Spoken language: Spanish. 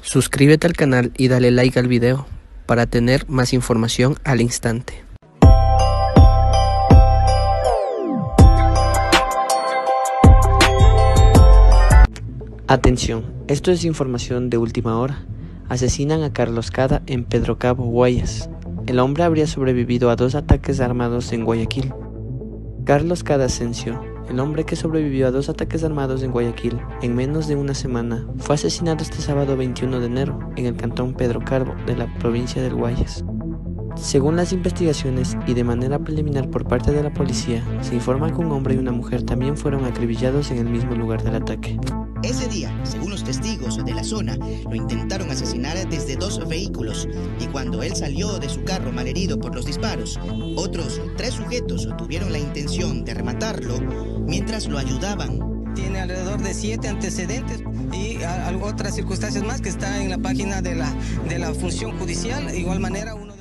Suscríbete al canal y dale like al video para tener más información al instante. Atención, esto es información de última hora. Asesinan a Carlos Cada en Pedro Cabo, Guayas. El hombre habría sobrevivido a 2 ataques armados en Guayaquil. Carlos Cada Asensio, el hombre que sobrevivió a 2 ataques armados en Guayaquil en menos de una semana, fue asesinado este sábado 21 de enero en el cantón Pedro Cabo de la provincia del Guayas. Según las investigaciones y de manera preliminar por parte de la policía, se informa que un hombre y una mujer también fueron acribillados en el mismo lugar del ataque. Ese día, según los testigos de la zona, lo intentaron asesinar desde 2 vehículos y cuando él salió de su carro malherido por los disparos, otros 3 sujetos tuvieron la intención de rematarlo mientras lo ayudaban. Tiene alrededor de 7 antecedentes y otras circunstancias más que están en la página de la función judicial. De igual manera, uno